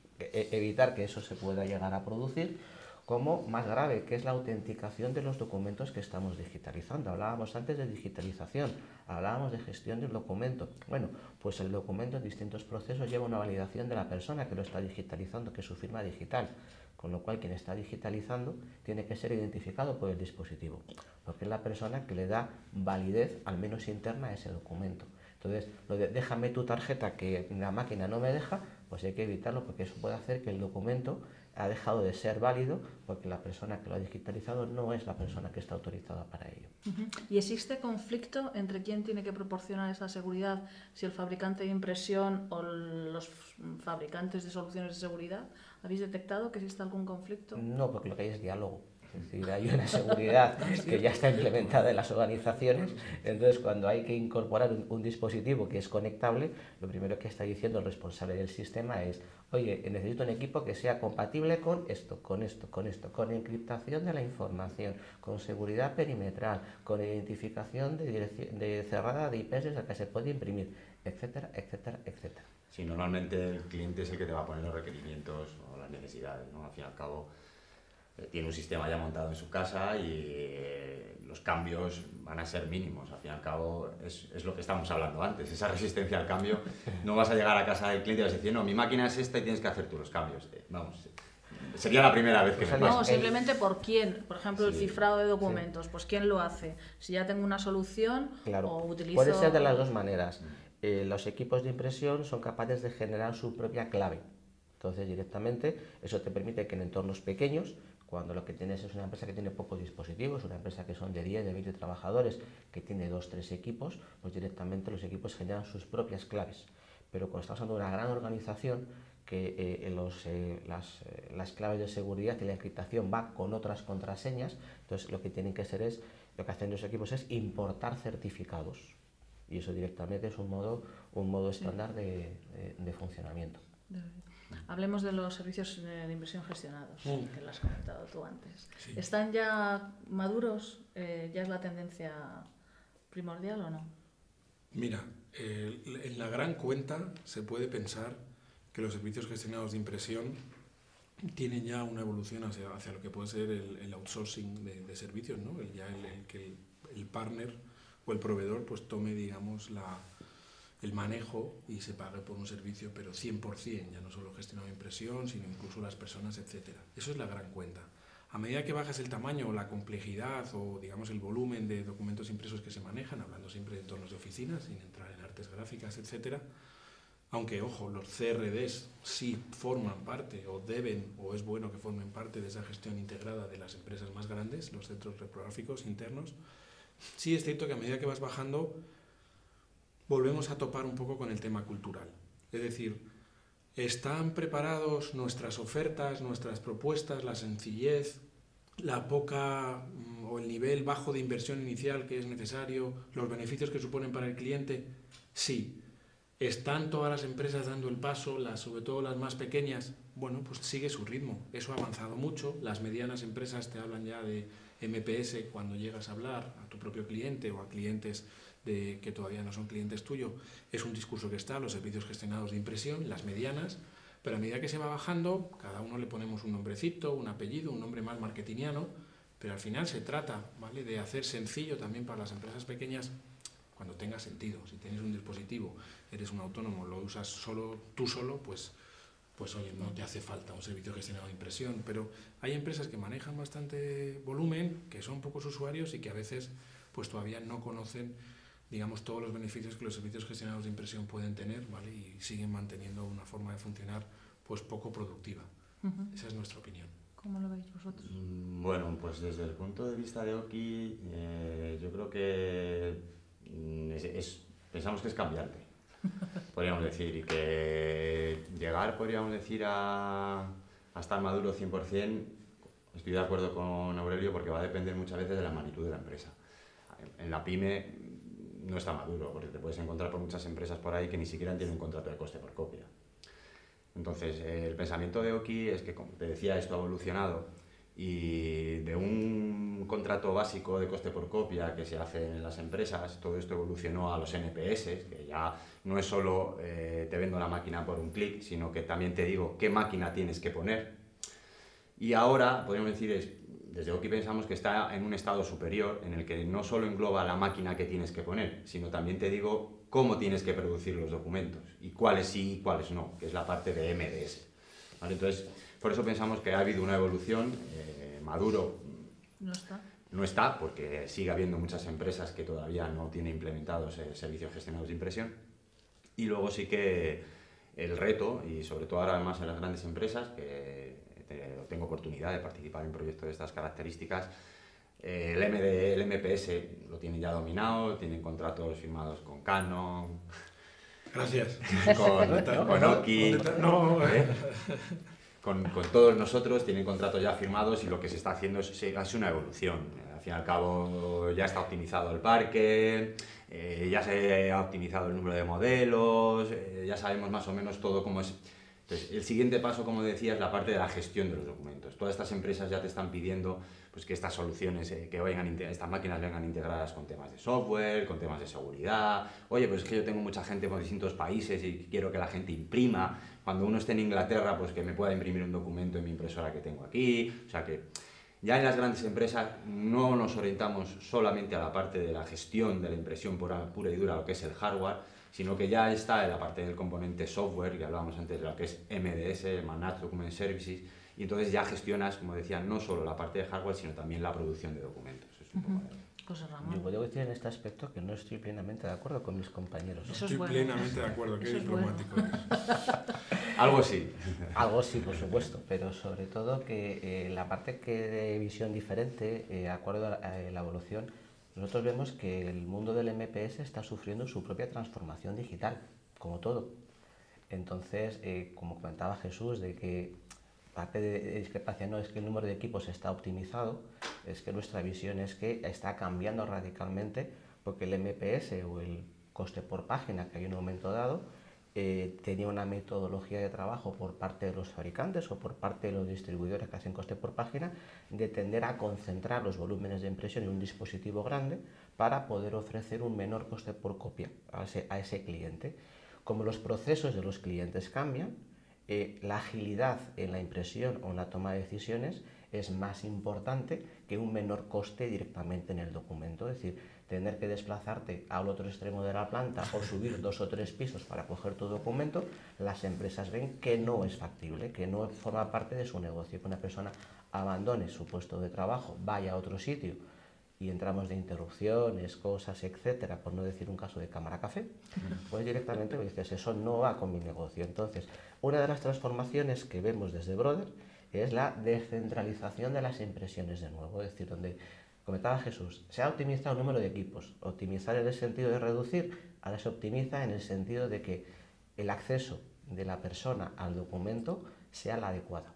[SPEAKER 2] evitar que eso se pueda llegar a producir, como más grave, que es la autenticación de los documentos que estamos digitalizando. Hablábamos antes de digitalización, hablábamos de gestión del documento. Bueno, pues el documento en distintos procesos lleva una validación de la persona que lo está digitalizando, que es su firma digital, con lo cual quien está digitalizando tiene que ser identificado por el dispositivo, porque es la persona que le da validez, al menos interna, a ese documento. Entonces, lo de déjame tu tarjeta que la máquina no me deja, pues hay que evitarlo, porque eso puede hacer que el documento ha dejado de ser válido porque la persona que lo ha digitalizado no es la persona que está autorizada para ello.
[SPEAKER 1] ¿Y existe conflicto entre quién tiene que proporcionar esa seguridad, si el fabricante de impresión o los fabricantes de soluciones de seguridad? ¿Habéis detectado que existe algún conflicto?
[SPEAKER 2] No, porque lo que hay es diálogo. Es decir, hay una seguridad que ya está implementada en las organizaciones, entonces cuando hay que incorporar un dispositivo que es conectable, lo primero que está diciendo el responsable del sistema es, oye, necesito un equipo que sea compatible con esto, con esto, con esto, con encriptación de la información, con seguridad perimetral, con identificación de cerrada de IPs a que se puede imprimir, etcétera, etcétera, etcétera.
[SPEAKER 4] Sí, normalmente el cliente es el que te va a poner los requerimientos o las necesidades, ¿no? Al fin y al cabo, tiene un sistema ya montado en su casa y los cambios van a ser mínimos. Al fin y al cabo es lo que estamos hablando antes, esa resistencia al cambio. No vas a llegar a casa del cliente y vas a decir, no, mi máquina es esta y tienes que hacer tú los cambios. Vamos, sería la primera vez que me pasa.
[SPEAKER 1] No, simplemente por quién. Por ejemplo, el cifrado de documentos, pues quién lo hace. Si ya tengo una solución,
[SPEAKER 2] claro,
[SPEAKER 1] o utilizo...
[SPEAKER 2] puede ser de las dos maneras. Los equipos de impresión son capaces de generar su propia clave. Entonces, directamente, eso te permite que en entornos pequeños, cuando lo que tienes es una empresa que tiene pocos dispositivos, una empresa que son de 10, de 20 trabajadores, que tiene 2, 3 equipos, pues directamente los equipos generan sus propias claves. Pero cuando estamos hablando de una gran organización, que las claves de seguridad y la encriptación va con otras contraseñas, entonces lo que tienen que hacer es, lo que hacen los equipos es importar certificados. Y eso directamente es un modo estándar de funcionamiento.
[SPEAKER 1] Hablemos de los servicios de impresión gestionados, que lo has comentado tú antes.
[SPEAKER 3] Sí.
[SPEAKER 1] ¿Están ya maduros? ¿Ya es la tendencia primordial o no?
[SPEAKER 3] Mira, en la gran cuenta se puede pensar que los servicios gestionados de impresión tienen ya una evolución hacia lo que puede ser el outsourcing de servicios, ¿no? Que el partner o el proveedor pues tome, digamos, el manejo y se pague por un servicio, pero 100%, ya no solo gestionado de impresión, sino incluso las personas, etcétera. Eso es la gran cuenta. A medida que bajas el tamaño o la complejidad o, digamos, el volumen de documentos impresos que se manejan, hablando siempre de entornos de oficinas, sin entrar en artes gráficas, etcétera, aunque, ojo, los CRDs sí forman parte o deben, o es bueno que formen parte de esa gestión integrada de las empresas más grandes, los centros reprográficos internos, sí es cierto que a medida que vas bajando, volvemos a topar un poco con el tema cultural. Es decir, ¿están preparados nuestras ofertas, nuestras propuestas, la sencillez, la poca o el nivel bajo de inversión inicial que es necesario, los beneficios que suponen para el cliente? Sí. ¿Están todas las empresas dando el paso, sobre todo las más pequeñas? Bueno, pues sigue su ritmo. Eso ha avanzado mucho. Las medianas empresas te hablan ya de MPS cuando llegas a hablar a tu propio cliente o a clientes que todavía no son clientes tuyos. Es un discurso que está, los servicios gestionados de impresión, las medianas, pero a medida que se va bajando, cada uno le ponemos un nombrecito, un apellido, un nombre más marketingiano, pero al final se trata, ¿vale?, de hacer sencillo también para las empresas pequeñas cuando tenga sentido. Si tienes un dispositivo, eres un autónomo, lo usas tú solo, pues pues oye, no te hace falta un servicio gestionado de impresión, pero hay empresas que manejan bastante volumen, que son pocos usuarios y que a veces pues todavía no conocen, digamos, todos los beneficios que los servicios gestionados de impresión pueden tener, ¿vale? Y siguen manteniendo una forma de funcionar pues poco productiva. Esa es nuestra opinión.
[SPEAKER 1] ¿Cómo lo veis vosotros?
[SPEAKER 4] Bueno, pues desde el punto de vista de Oki, yo creo que pensamos que es cambiante, podríamos decir, y que llegar, podríamos decir, a estar maduro 100%, estoy de acuerdo con Aurelio, porque va a depender muchas veces de la magnitud de la empresa. En la pyme no está maduro, porque te puedes encontrar por muchas empresas por ahí que ni siquiera tienen un contrato de coste por copia. Entonces, el pensamiento de Oki es que, como te decía, esto ha evolucionado y de un contrato básico de coste por copia que se hace en las empresas, todo esto evolucionó a los NPS, que ya no es solo te vendo la máquina por un clic, sino que también te digo qué máquina tienes que poner. Y ahora, podríamos decir, desde Oki pensamos que está en un estado superior en el que no solo engloba la máquina que tienes que poner, sino también te digo cómo tienes que producir los documentos y cuáles sí y cuáles no, que es la parte de MDS. ¿Vale? Entonces, por eso pensamos que ha habido una evolución. Maduro no está, porque sigue habiendo muchas empresas que todavía no tienen implementados servicios gestionados de impresión. Y luego sí que el reto, y sobre todo ahora además en las grandes empresas, que tengo oportunidad de participar en proyectos de estas características, el MPS lo tienen ya dominado, tienen contratos firmados con Canon,
[SPEAKER 3] gracias,
[SPEAKER 4] con Oki, con todos nosotros, tienen contratos ya firmados, y lo que se está haciendo es una evolución. Al fin y al cabo ya está optimizado el parque, ya se ha optimizado el número de modelos, ya sabemos más o menos todo cómo es. Entonces, el siguiente paso, como decía, es la parte de la gestión de los documentos. Todas estas empresas ya te están pidiendo pues, que estas soluciones, estas máquinas vengan integradas con temas de software, con temas de seguridad. Oye, pues es que yo tengo mucha gente por distintos países y quiero que la gente imprima. Cuando uno esté en Inglaterra, pues que me pueda imprimir un documento en mi impresora que tengo aquí. O sea que ya en las grandes empresas no nos orientamos solamente a la parte de la gestión de la impresión pura y dura, lo que es el hardware, sino que ya está en la parte del componente software, que hablábamos antes de lo que es MDS, Managed Document Services, y entonces ya gestionas, como decía, no solo la parte de hardware, sino también la producción de documentos. Es un poco
[SPEAKER 2] Yo puedo decir en este aspecto que no estoy plenamente de acuerdo con mis compañeros.
[SPEAKER 3] Estoy plenamente de acuerdo, qué diplomático eres.
[SPEAKER 4] Algo sí.
[SPEAKER 2] Algo sí, por supuesto, pero sobre todo que la parte que de visión diferente, de acuerdo a la evolución, nosotros vemos que el mundo del MPS está sufriendo su propia transformación digital, como todo. Entonces, como comentaba Jesús, de que parte de discrepancia no es que el número de equipos está optimizado, es que nuestra visión es que está cambiando radicalmente, porque el MPS o el coste por página que hay en un momento dado tenía una metodología de trabajo por parte de los fabricantes o por parte de los distribuidores que hacen coste por página de tender a concentrar los volúmenes de impresión en un dispositivo grande para poder ofrecer un menor coste por copia a ese cliente. Como los procesos de los clientes cambian, la agilidad en la impresión o en la toma de decisiones es más importante que un menor coste directamente en el documento. Es decir, tener que desplazarte al otro extremo de la planta o subir 2 o 3 pisos para coger tu documento, las empresas ven que no es factible, que no forma parte de su negocio, que una persona abandone su puesto de trabajo, vaya a otro sitio, y entramos de interrupciones, cosas, etcétera, por no decir un caso de cámara café, pues directamente me dices, eso no va con mi negocio. Entonces, una de las transformaciones que vemos desde Brother es la descentralización de las impresiones de nuevo, es decir, donde comentaba Jesús, se ha optimizado el número de equipos. Optimizar en el sentido de reducir, ahora se optimiza en el sentido de que el acceso de la persona al documento sea la adecuada,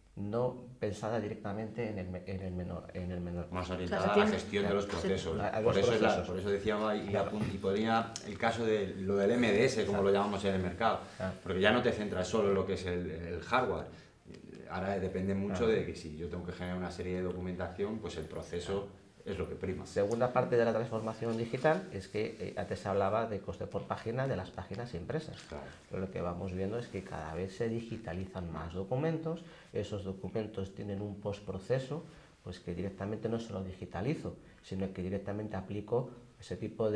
[SPEAKER 2] no pensada directamente en el menor.
[SPEAKER 4] Más orientada a la gestión de los procesos. Por eso decía, y podría el caso de lo del MDS, como lo llamamos en el mercado, porque ya no te centras solo en lo que es el hardware. Ahora depende mucho de que si yo tengo que generar una serie de documentación, pues el proceso es lo que prima.
[SPEAKER 2] Segunda parte de la transformación digital es que antes se hablaba de coste por página de las páginas impresas. Claro. Pero lo que vamos viendo es que cada vez se digitalizan más documentos, esos documentos tienen un postproceso, pues que directamente no se lo digitalizo, sino que directamente aplico ese tipo de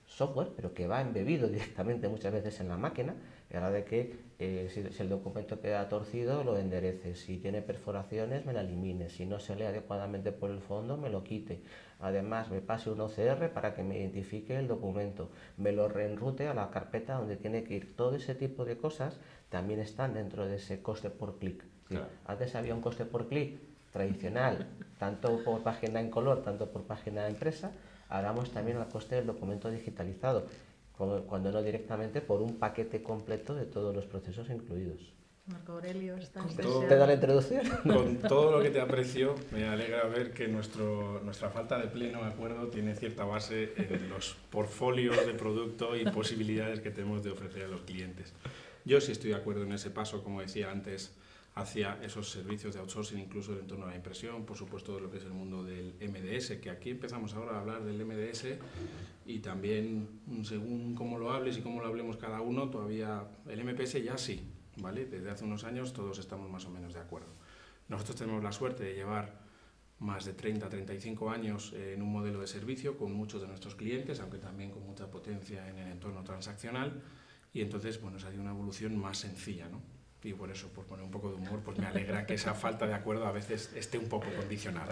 [SPEAKER 2] software, pero que va embebido directamente muchas veces en la máquina, y a la de que si el documento queda torcido, lo enderece, si tiene perforaciones, me la elimine, si no se lee adecuadamente por el fondo, me lo quite. Además, me pase un OCR para que me identifique el documento, me lo reenrute a la carpeta donde tiene que ir. Todo ese tipo de cosas también están dentro de ese coste por clic. Claro. Antes había un coste por clic tradicional, tanto por página en color, tanto por página de empresa. Ahora vamos también al coste del documento digitalizado, cuando no directamente por un paquete completo de todos los procesos incluidos.
[SPEAKER 1] Marco Aurelio,
[SPEAKER 2] ¿Te da la introducción?
[SPEAKER 3] Con todo lo que te aprecio, me alegra ver que nuestra falta de pleno acuerdo tiene cierta base en los portfolios de producto y posibilidades que tenemos de ofrecer a los clientes. Yo sí estoy de acuerdo en ese paso, como decía antes, hacia esos servicios de outsourcing, incluso en torno a la impresión, por supuesto, de lo que es el mundo del MDS, que aquí empezamos ahora a hablar del MDS y también, según cómo lo hables y cómo lo hablemos cada uno, todavía el MPS ya sí, ¿vale? Desde hace unos años todos estamos más o menos de acuerdo. Nosotros tenemos la suerte de llevar más de 30-35 años en un modelo de servicio con muchos de nuestros clientes, aunque también con mucha potencia en el entorno transaccional, y entonces, bueno, se ha ido una evolución más sencilla, ¿no? Y por eso, por poner un poco de humor, pues me alegra que esa falta de acuerdo a veces esté un poco condicionada.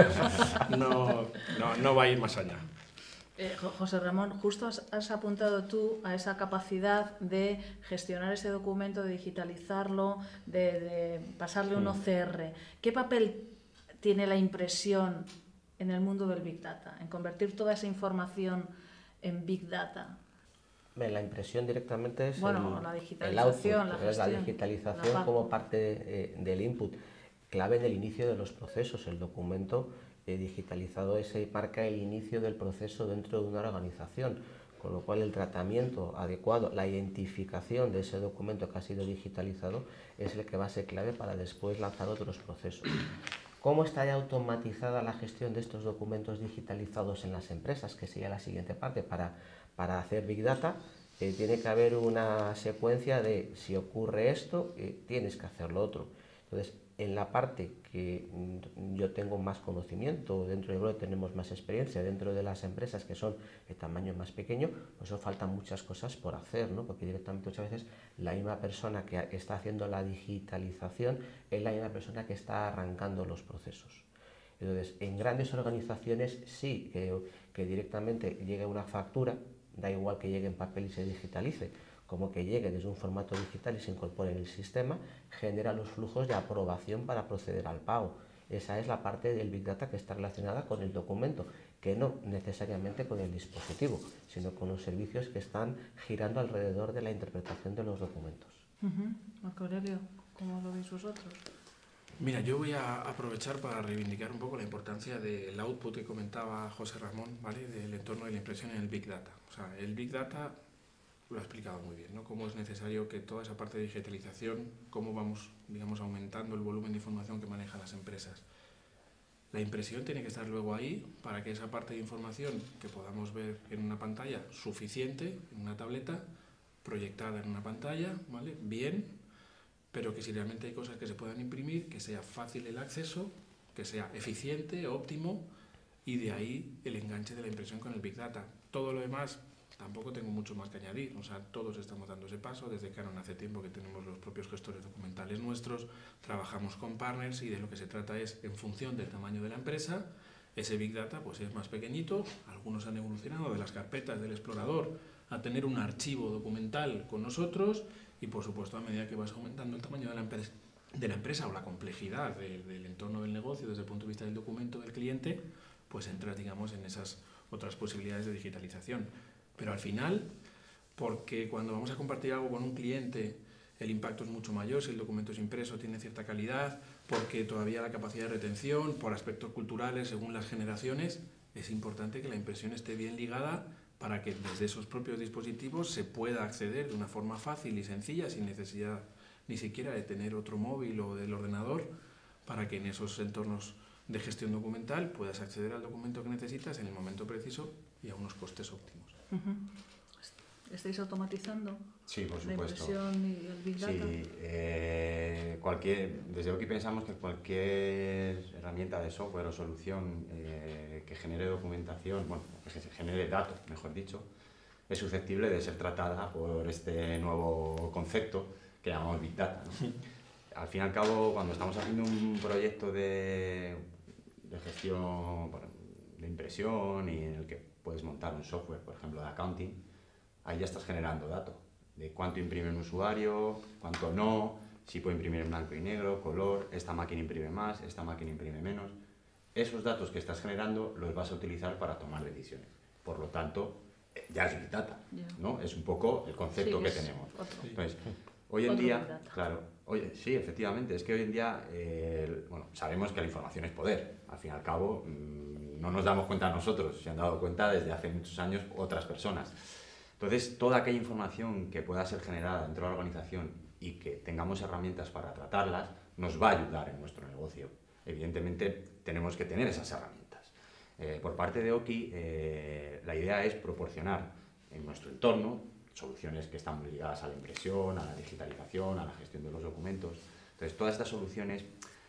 [SPEAKER 3] No va a ir más allá.
[SPEAKER 1] José Ramón, justo has apuntado tú a esa capacidad de gestionar ese documento, de digitalizarlo, de pasarle un OCR. ¿Qué papel tiene la impresión en el mundo del Big Data, en convertir toda esa información en Big Data?
[SPEAKER 2] La impresión directamente es
[SPEAKER 1] la digitalización,
[SPEAKER 2] el output, la digitalización como parte del input, clave en el inicio de los procesos. El documento digitalizado marca el inicio del proceso dentro de una organización, con lo cual el tratamiento adecuado, la identificación de ese documento que ha sido digitalizado es el que va a ser clave para después lanzar otros procesos. ¿Cómo está ya automatizada la gestión de estos documentos digitalizados en las empresas? Que sería la siguiente parte. Para hacer Big Data tiene que haber una secuencia de si ocurre esto, tienes que hacer lo otro. Entonces, en la parte que yo tengo más conocimiento, dentro de Bloy tenemos más experiencia, dentro de las empresas que son de tamaño más pequeño, pues faltan muchas cosas por hacer, ¿no? Porque directamente muchas veces la misma persona que está haciendo la digitalización es la misma persona que está arrancando los procesos. Entonces, en grandes organizaciones sí que directamente llegue una factura, da igual que llegue en papel y se digitalice, como que llegue desde un formato digital y se incorpore en el sistema, genera los flujos de aprobación para proceder al pago. Esa es la parte del Big Data que está relacionada con el documento, que no necesariamente con el dispositivo, sino con los servicios que están girando alrededor de la interpretación de los documentos.
[SPEAKER 1] Marco Aurelio, ¿cómo lo veis vosotros?
[SPEAKER 3] Mira, yo voy a aprovechar para reivindicar un poco la importancia del output que comentaba José Ramón, ¿vale? Del entorno de la impresión en el Big Data. O sea, el Big Data lo ha explicado muy bien, ¿no? Cómo es necesario que toda esa parte de digitalización, cómo vamos, digamos, aumentando el volumen de información que manejan las empresas. La impresión tiene que estar luego ahí para que esa parte de información que podamos ver en una pantalla suficiente, en una tableta, proyectada en una pantalla, ¿vale? Bien, pero que si realmente hay cosas que se puedan imprimir, que sea fácil el acceso, que sea eficiente, óptimo, y de ahí el enganche de la impresión con el Big Data. Todo lo demás tampoco tengo mucho más que añadir, o sea, todos estamos dando ese paso, desde Canon hace tiempo que tenemos los propios gestores documentales nuestros, trabajamos con partners y de lo que se trata es, en función del tamaño de la empresa, ese Big Data pues es más pequeñito, algunos han evolucionado de las carpetas del explorador a tener un archivo documental con nosotros y por supuesto a medida que vas aumentando el tamaño de la empresa o la complejidad del entorno del negocio desde el punto de vista del documento del cliente, pues entras, digamos, en esas otras posibilidades de digitalización. Pero al final, porque cuando vamos a compartir algo con un cliente, el impacto es mucho mayor si el documento es impreso, tiene cierta calidad, porque todavía la capacidad de retención, por aspectos culturales, según las generaciones, es importante que la impresión esté bien ligada para que desde esos propios dispositivos se pueda acceder de una forma fácil y sencilla, sin necesidad ni siquiera de tener otro móvil o del ordenador, para que en esos entornos de gestión documental puedas acceder al documento que necesitas en el momento preciso y a unos costes óptimos.
[SPEAKER 1] ¿Estáis automatizando?
[SPEAKER 4] Sí, por supuesto.
[SPEAKER 1] La impresión y el Big Data.
[SPEAKER 4] Sí, desde aquí pensamos que cualquier herramienta de software o solución que genere documentación, bueno, que genere datos, mejor dicho, es susceptible de ser tratada por este nuevo concepto que llamamos Big Data, ¿no? Al fin y al cabo, cuando estamos haciendo un proyecto de gestión de impresión y en el que puedes montar un software, por ejemplo, de accounting, ahí ya estás generando datos de cuánto imprime un usuario, cuánto no, si puede imprimir en blanco y negro, color, esta máquina imprime más, esta máquina imprime menos. Esos datos que estás generando los vas a utilizar para tomar decisiones. Por lo tanto, ya es Big Data, ¿no? Es un poco el concepto que tenemos. Entonces, hoy en día, claro, sí, efectivamente, es que hoy en día, bueno, sabemos que la información es poder. Al fin y al cabo, no nos damos cuenta nosotros, se han dado cuenta desde hace muchos años otras personas. Entonces, toda aquella información que pueda ser generada dentro de la organización y que tengamos herramientas para tratarlas, nos va a ayudar en nuestro negocio. Evidentemente, tenemos que tener esas herramientas. Por parte de Oki, la idea es proporcionar en nuestro entorno soluciones que están muy ligadas a la impresión, a la digitalización, a la gestión de los documentos. Entonces, todas estas soluciones,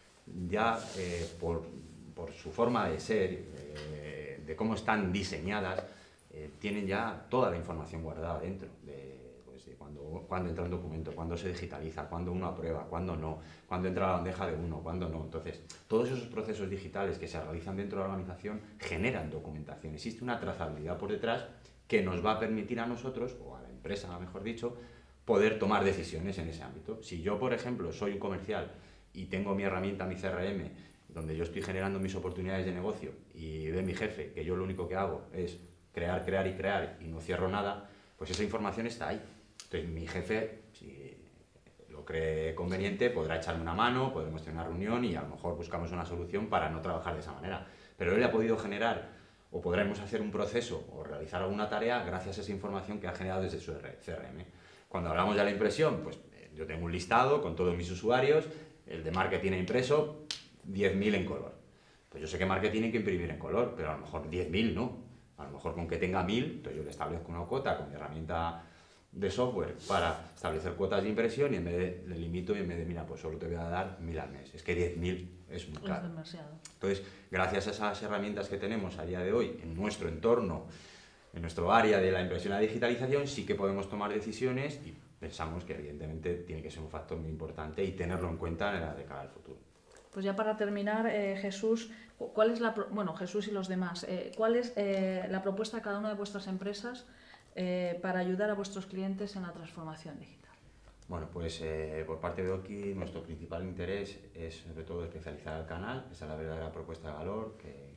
[SPEAKER 4] ya por su forma de ser, de cómo están diseñadas, tienen ya toda la información guardada dentro, de cuando entra un documento, cuando se digitaliza, cuando uno aprueba, cuando no, cuando entra a la bandeja de uno, cuando no. Entonces, todos esos procesos digitales que se realizan dentro de la organización generan documentación. Existe una trazabilidad por detrás que nos va a permitir a nosotros, o a la empresa, mejor dicho, poder tomar decisiones en ese ámbito. Si yo, por ejemplo, soy un comercial y tengo mi herramienta, mi CRM, donde yo estoy generando mis oportunidades de negocio y ve mi jefe que yo lo único que hago es crear y no cierro nada, pues esa información está ahí. Entonces mi jefe, si lo cree conveniente, podrá echarme una mano, podremos tener una reunión y a lo mejor buscamos una solución para no trabajar de esa manera. Pero él ha podido generar, o podremos hacer un proceso o realizar alguna tarea gracias a esa información que ha generado desde su CRM. Cuando hablamos de la impresión, pues yo tengo un listado con todos mis usuarios, el de marketing impreso, 10.000 en color. Pues yo sé que marketing tiene que imprimir en color, pero a lo mejor 10.000 no. A lo mejor con que tenga 1.000, entonces yo le establezco una cuota con mi herramienta de software para establecer cuotas de impresión y en vez de, le limito y en vez de, mira, pues solo te voy a dar 1.000 al mes. Es que 10.000 es muy caro.
[SPEAKER 1] Es demasiado.
[SPEAKER 4] Entonces, gracias a esas herramientas que tenemos a día de hoy en nuestro entorno, en nuestro área de la impresión y la digitalización, sí que podemos tomar decisiones y pensamos que evidentemente tiene que ser un factor muy importante y tenerlo en cuenta de cara al futuro.
[SPEAKER 1] Pues ya para terminar, Jesús, ¿cuál es Jesús y los demás, ¿cuál es la propuesta de cada una de vuestras empresas para ayudar a vuestros clientes en la transformación digital?
[SPEAKER 4] Bueno, pues por parte de Oki nuestro principal interés es sobre todo especializar el canal, esa es la verdadera propuesta de valor,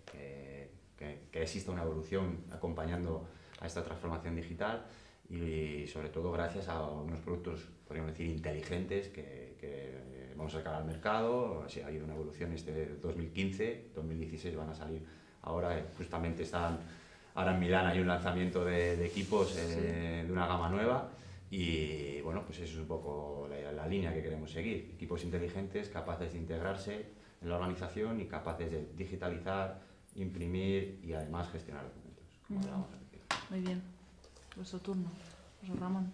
[SPEAKER 4] que exista una evolución acompañando a esta transformación digital y sobre todo gracias a unos productos, podríamos decir, inteligentes que vamos a sacar al mercado. Ha habido una evolución este 2015, 2016 van a salir ahora, justamente están ahora en Milán, hay un lanzamiento de equipos de una gama nueva y bueno, pues eso es un poco la línea que queremos seguir, equipos inteligentes capaces de integrarse en la organización y capaces de digitalizar, imprimir y además gestionar documentos, como hablábamos al principio.
[SPEAKER 1] Muy bien, vuestro turno, José Ramón.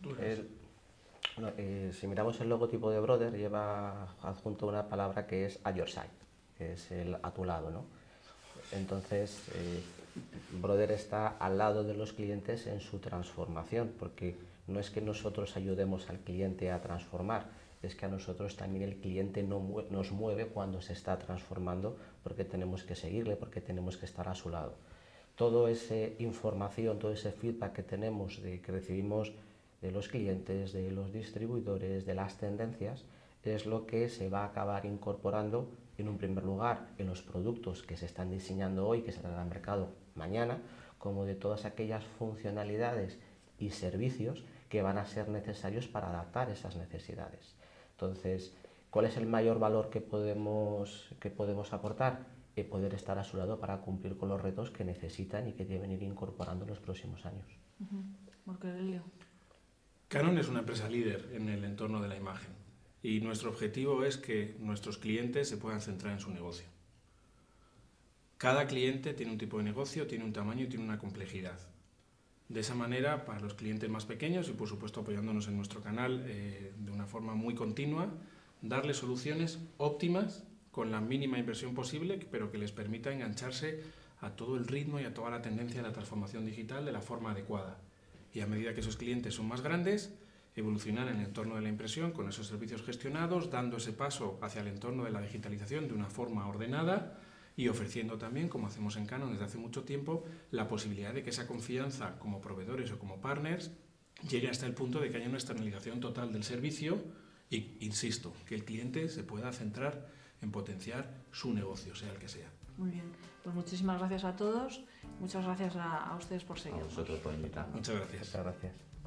[SPEAKER 2] Si miramos el logotipo de Brother, lleva adjunto una palabra que es at your side, que es el a tu lado, ¿no? Entonces, Brother está al lado de los clientes en su transformación, porque no es que nosotros ayudemos al cliente a transformar, es que a nosotros también el cliente nos mueve cuando se está transformando, porque tenemos que seguirle, porque tenemos que estar a su lado. Toda esa información, todo ese feedback que tenemos, que recibimos de los clientes, de los distribuidores, de las tendencias, es lo que se va a acabar incorporando en un primer lugar en los productos que se están diseñando hoy, que saldrán al mercado mañana, como de todas aquellas funcionalidades y servicios que van a ser necesarios para adaptar esas necesidades. Entonces, ¿cuál es el mayor valor que podemos aportar? Poder estar a su lado para cumplir con los retos que necesitan y que deben ir incorporando en los próximos años.
[SPEAKER 1] Marco-Aurelio.
[SPEAKER 3] Canon es una empresa líder en el entorno de la imagen y nuestro objetivo es que nuestros clientes se puedan centrar en su negocio. Cada cliente tiene un tipo de negocio, tiene un tamaño y tiene una complejidad. De esa manera, para los clientes más pequeños y por supuesto apoyándonos en nuestro canal de una forma muy continua, darles soluciones óptimas con la mínima inversión posible, pero que les permita engancharse a todo el ritmo y a toda la tendencia de la transformación digital de la forma adecuada. y a medida que esos clientes son más grandes, evolucionar en el entorno de la impresión con esos servicios gestionados, dando ese paso hacia el entorno de la digitalización de una forma ordenada y ofreciendo también, como hacemos en Canon desde hace mucho tiempo, la posibilidad de que esa confianza como proveedores o como partners llegue hasta el punto de que haya una externalización total del servicio y, insisto, que el cliente se pueda centrar en potenciar su negocio, sea el que sea.
[SPEAKER 1] Muy bien, pues muchísimas gracias a todos, muchas gracias a ustedes por seguirnos.
[SPEAKER 4] A vosotros por invitarnos.
[SPEAKER 3] Muchas gracias.
[SPEAKER 2] Muchas gracias.